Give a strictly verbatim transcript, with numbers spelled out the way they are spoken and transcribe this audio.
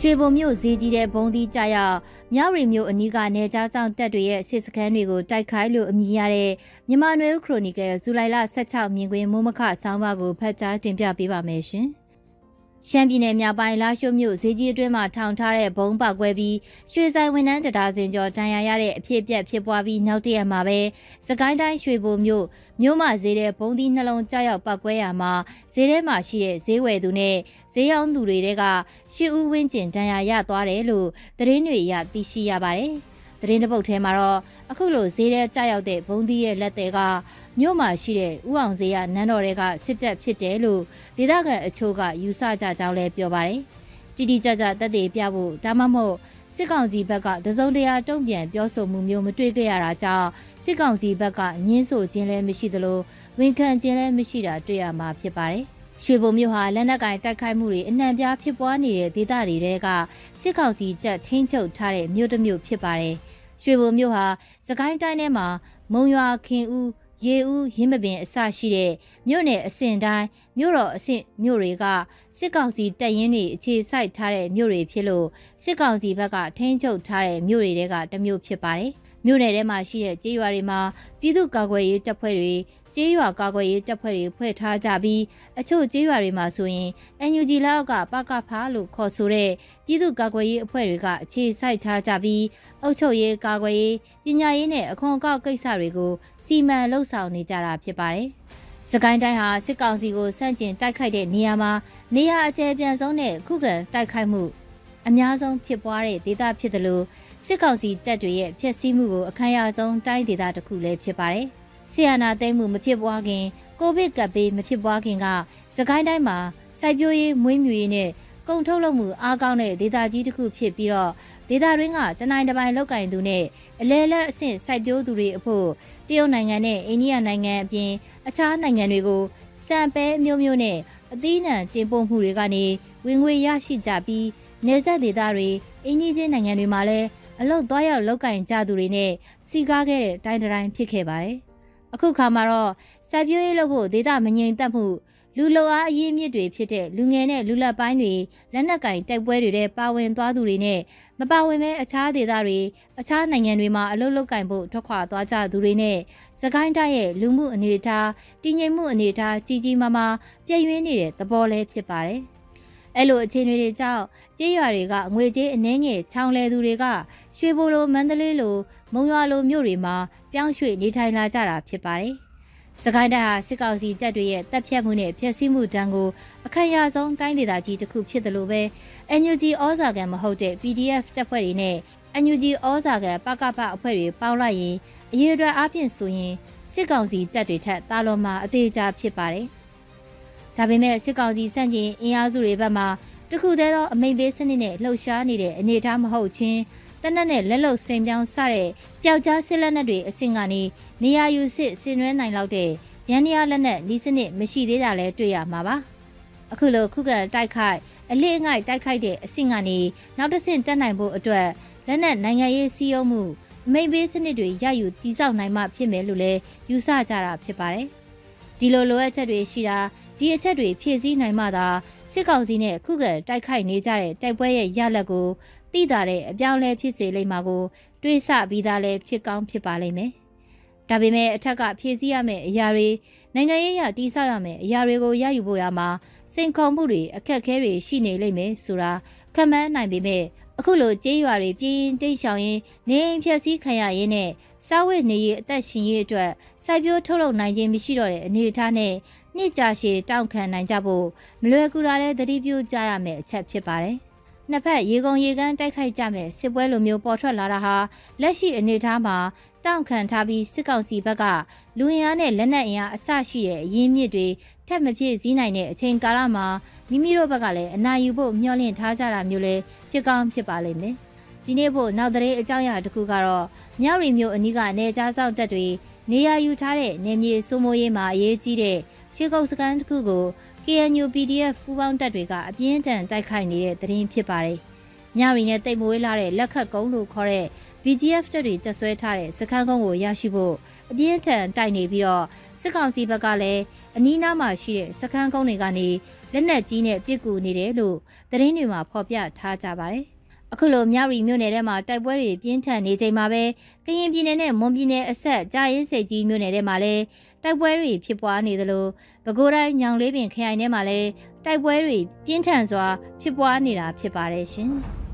ရွှေဘုံမြို့ဈေးကြီးတဲ့ဘုံဒီကြရောက်မြောက်ရီမြို့အနီးကနေကြားဆောင်တပ်တွေရဲ့စစ်စခန်းတွေကိုတိုက်ခိုက်လို့အမည်ရတဲ့မြန်မာနွေဦးခရိုနီကယ်ဇူလိုင်လဆယ့်ခြောက်မြင်ကွင်းမိုးမခဆောင်းပါးကိုဖတ်ကြားတင်ပြပေးပါမယ်ရှင်။ရှမ်းပြည်နယ်မြောက်ပိုင်းလာရှိုးမြို့ဈေးကြီးအတွင်းမှာထောင်ထားတဲ့ဘုံပေါက်ကွဲပြီးရွှေဆိုင်ဝန်ထမ်းတရားစင်ကျော်တန်ရာရတဲ့အဖြစ်အပျက်ဖြစ်ပွားပြီးနောက်တရက်မှာပဲစကိုင်းတိုင်းရွှေဘုံမြို့မြို့မဈေးတဲ့ဘုံဒီနှလုံးကြောက်ရောက်ပောက်ကွဲရမှာဈေးထဲမှာရှိတဲ့ဈေးဝယ်သူနဲ့ဈေးရောင်းသူတွေကရှစ်ဦးဝင်းကျင်တန်ရာရသွားတယ်လို့သတင်းတွေအရသိရှိရပါတယ်။သတင်းတစ်ပုဒ်ထဲမှာတော့အခုလိုဈေးထဲကြောက်ရောက်တဲ့ဘုံဒီရဲ့လက်တွေကမြို့မှာရှိတဲ့ဥအောင်ဈေးရနန်းတော်တွေကစစ်တပ်ဖြစ်တယ်လို့ဒေသခံအချို့ကယူဆကြကြောင်းလည်းပြောပါတယ်။တိတိကျကျသက်သေပြဖို့ဒါမှမဟုတ်စစ်ကောင်စီဘက်ကတစုံတရာတုံ့ပြန်ပြောဆိုမှုမျိုးမတွေ့ကြရတာကြောင့်စစ်ကောင်စီဘက်ကညှင်းဆိုခြင်းလည်းမရှိသလိုဝန်ခံခြင်းလည်းမရှိတာတွေ့ရမှာဖြစ်ပါတယ်။ရွှေဘုံမြို့ဟာလက်နက်ကင်တိုက်ခိုက်မှုတွေအနှံ့ပြားဖြစ်ပွားနေတဲ့ဒေသတွေကစစ်ကောင်စီတပ်ထိန်းချုပ်ထားတဲ့မြို့တစ်မြို့ဖြစ်ပါတယ်။ရွှေဘုံမြို့ဟာစကိုင်းတိုင်းထဲမှာမုံရွာခင်ဦးရေဦးရင်းမပင်အစရှိတဲ့မြို့နယ်အဆင့်တိုင်းမြို့တော်အဆင့်မြို့တွေကစစ်ကောင်စီတပ်ရင်းတွေအခြေစိုက်ထားတဲ့မြို့တွေဖြစ်လို့စစ်ကောင်စီဘက်ကထိန်းချုပ်ထားတဲ့မြို့တွေကတမျိုးဖြစ်ပါတယ်။မြို့နယ်ထဲမှာရှိတဲ့ကျေးရွာတွေမှာပြည်သူ့ကာကွယ်ရေးတပ်ဖွဲ့တွေကျေးရွာကာကွယ်ရေးတပ်ဖွဲ့တွေဖွဲ့ထားကြပြီးအချို့ကျေးရွာတွေမှာဆိုရင် အန်ယူဂျီ လောက်ကပကဖာလို့ခေါ်ဆိုတဲ့ပြည်သူ့ကာကွယ်ရေးအဖွဲ့တွေကအခြေစိုက်ထားကြပြီးအုပ်ချုပ်ရေးကာကွယ်ရေးပညာရေးနဲ့အခွန်အကောက်ကိစ္စတွေကိုစီမံလှုပ်ဆောင်နေကြတာဖြစ်ပါတယ်။စကိုင်းတိုင်းဟာစစ်ကောင်စီကိုစန့်ကျင်တိုက်ခိုက်တဲ့နေရာမှာနေရာအကျယ်ပြန့်ဆုံးနဲ့ခုခံတိုက်ခိုက်မှုအများဆုံးဖြစ်ပွားတဲ့ဒေသဖြစ်တယ်လို့စစ်ကောင်စီတပ်တွေရဲ့ဖျက်ဆီးမှုကိုအခမ်းအနားဆုံးတိုင်းဒေသတစ်ခုလည်းဖြစ်ပါတယ်။ဆီယနာသိမ်းမှုမဖြစ်ပွားခင်ကိုဗစ်ကပ်ဘေးမဖြစ်ပွားခင်ကစကိုင်းတိုင်းမှာစိုက်ပျိုးရေးမွေးမြူရေးနဲ့ကုန်ထုတ်လုပ်မှုအားကောင်းတဲ့ဒေသကြီးတစ်ခုဖြစ်ပြီးတော့ဒေသတွင်းကတနိုင်တပိုင်လောက်ကင်သူနဲ့အလဲလက်အဆင့်စိုက်ပျိုးသူတွေအဖို့တရုတ်နိုင်ငံနဲ့အိန္ဒိယနိုင်ငံအပြင်အခြားနိုင်ငံတွေကိုစံပဲမျိုးမျိုးနဲ့အသီးနှံတင်ပို့မှုတွေကနေဝင်ငွေရရှိကြပြီးနေဆက်ဒေသတွေအိန္ဒိချင်းနိုင်ငံတွေမှာလည်းအလုတ်သွားရောက်လောက်ကင်ကြသူတွေနဲ့စီကားခဲ့တဲ့တိုင်းတိုင်းဖြစ်ခဲ့ပါတယ်။အခုခါမှာတော့စိုက်ပျိုးရေးလုပ်ဖို့ဒေသမငြိမ်သက်မှုလူလုံအားအရင်းမြစ်တွေဖြစ်တဲ့လူငယ်နဲ့လူလက်ပိုင်းတွေလက်နက်ကင်တိုက်ပွဲတွေထဲပါဝင်သွားသူတွေနဲ့မပါဝင်ပဲအခြားဒေသတွေအခြားနိုင်ငံတွေမှာအလုပ်လုပ်ကင်ဖို့ထွက်ခွာသွားကြသူတွေနဲ့စကိုင်းတိုင်းရဲ့လူမှုအနေအထားတည်ငြိမ်မှုအနေအထားကြီးကြီးမားမားပြည့်ဝနေတဲ့သဘောလည်းဖြစ်ပါတယ်။အဲ့လိုအခြေအနေတွေကြောင့်ကြေးရွာတွေကငွေကြေးအနှဲငယ်ချောင်းလဲသူတွေကရွှေဘိုလိုမန္တလေးလိုမုံရွာလိုမြို့တွေမှာပြောင်းရွှေ့နေထိုင်လာကြတာဖြစ်ပါတယ်။စကိုင်းတိုင်းဟာစစ်ကောင်စီတပ်တွေရဲ့တပ်ဖြတ်မှုနဲ့ဖျက်ဆီးမှုတန်းကိုအခမ်းအနားဆုံးတိုင်းဒေသကြီးတစ်ခုဖြစ်တယ်လို့ပဲ အန်ယူဂျီ ဩဇာခံမဟုတ်တဲ့ ပီဒီအက်ဖ် တပ်ဖွဲ့တွေနဲ့ အန်ယူဂျီ ဩဇာခံပကပအဖွဲ့တွေပေါင်းလိုက်ရင်အရေးအတွက်အပြင်ဆိုရင်စစ်ကောင်စီတပ်တွေထက်တာလွန်မှာအသေးချာဖြစ်ပါတယ်။ဒါပေမဲ့စစ်ကောင်စီစန့်ကျင်အင်အားစုတွေဘက်မှတခုတည်းသောအမိန့်ပေးစနစ်နဲ့လှုပ်ရှားနေတဲ့အနေအထားမဟုတ်ချင်းတနက်နဲ့လက်လုံစိန်ပြောင်းစတဲ့ပျောက်ကြားစစ်လက်နက်တွေအဆင့်ကနေနေရာယူစစ်ဆင်နွှဲနိုင်လောက်တဲ့ရန်နေရလက်နက်ဤစနစ်မရှိသေးတာလည်းတွေ့ရမှာပါအခုလိုခုခံတိုက်ခိုက်အလေးအငိုက်တိုက်ခိုက်တဲ့အဆင့်ကနေနောက်တစ်ဆင့်တက်နိုင်ဖို့အတွက်လက်နက်နိုင်ငံရေးစီးရုံးမှုအမိန့်ပေးစနစ်တွေရယူတည်ဆောက်နိုင်မှဖြစ်မယ်လို့လည်းယူဆကြတာဖြစ်ပါတယ်ဒီလိုလိုအပ်ချက်တွေရှိတာဒီအချက်တွေဖြည့်ဆည်းနိုင်မှသာစစ်ကောင်စီနဲ့ခုခံတိုက်ခိုက်နေကြတဲ့တိုက်ပွဲရဲ့ရလဒ်ကိုသိတာတဲ့အပြောင်းလဲဖြစ်စေလိမ့်မှာကိုတွေးဆပြီးသားလဲဖြစ်ကောင်းဖြစ်ပါလိမ့်မယ်။ဒါပေမဲ့အထက်ကဖြည့်ဆည်းရမယ့်အရာတွေနိုင်ငံရေးအရတည်ဆောက်ရမယ့်အရာတွေကိုရယူဖို့ရမှာစိန်ခေါ်မှုတွေအခက်အခဲတွေရှိနေလိမ့်မယ်ဆိုတာခံမှန်းနိုင်ပေမဲ့အခုလိုကြေးရွာတွေပြင်းတိတ်ရှောင်ရင်နေအိမ်ဖြည့်ဆည်းခံရရင်းနဲ့စားဝတ်နေရေးအသက်ရှင်ရေးအတွက်စိုက်ပျိုးထုတ်လုပ်နိုင်ခြင်းမရှိတော့တဲ့အနေအထားနဲ့နှစ်ကြာရှည်တောင့်ခံနိုင်ကြဖို့မလွယ်ကူတာလည်းသတိပြုကြရမယ့်အချက်ဖြစ်ပါတယ်။နှစ်ဖက်ရေကုန်ရေကမ်းတိုက်ခိုက်ကြမယ်စစ်ပွဲလိုမျိုးပေါ်ထွက်လာတာဟာလက်ရှိအနေအထားမှာတောင့်ခံထားပြီးစစ်ကောင်စီဘက်ကလူအင်အားနဲ့လက်နက်အင်အားအဆရှိတဲ့အရင်းမြစ်တွေထက်မဖြစ်စည်းနိုင်တဲ့အချိန်ကာလမှာမိမိတို့ဘက်ကလည်းအနာယူဖို့မျှော်လင့်ထားကြတာမျိုးလည်းဖြစ်ကောင်းဖြစ်ပါလိမ့်မယ်။ဒီနေ့ဖို့နောက်သတင်းအကြောင်းအရာတစ်ခုကတော့မြောက်ရီမြို့အနီးကနေကြားစောက်တပ်တွေနေရာယူထားတဲ့နေမြေစိုးမိုးရေးမှာအရေးကြီးတဲ့ခြေကုပ်စခန်းတစ်ခုကို ကေအန်ယူ ပီဒီအက်ဖ် ပူးပေါင်းတပ်တွေကအပြင်းထန်တိုက်ခိုက်နေတဲ့သတင်းဖြစ်ပါတယ်။မြောက်ရီနဲ့တိတ်မွေးလာတဲ့လက်ခတ်ကုန်းလို့ခေါ်တဲ့ ဘီဂျီအက်ဖ် တပ်တွေတပ်ဆွဲထားတဲ့စခန်းကုန်းကိုရရှိဖို့အပြင်းထန်တိုက်နေပြီးတော့စစ်ကောင်စီဘက်ကလည်းအနီးနားမှာရှိတဲ့စခန်းကုန်းတွေကနေလက်နက်ကြီးနဲ့ပစ်ကူနေတယ်လို့သတင်းတွေမှာဖော်ပြထားကြပါတယ်။အခုလိုမြရီမြို့နယ်ထဲမှာတိုက်ပွဲတွေပြင်းထန်နေချိန်မှာပဲကရင်ပြည်နယ်နဲ့မွန်ပြည်နယ်အဆက်ကြားရင်စိတ်ကြီးမြို့နယ်ထဲမှာလည်းတိုက်ပွဲတွေဖြစ်ပွားနေသလိုပဲခူးတိုင်းညောင်လေးပင်ခရိုင်ထဲမှာလည်းတိုက်ပွဲတွေပြင်းထန်စွာဖြစ်ပွားနေတာဖြစ်ပါတယ်ရှင်။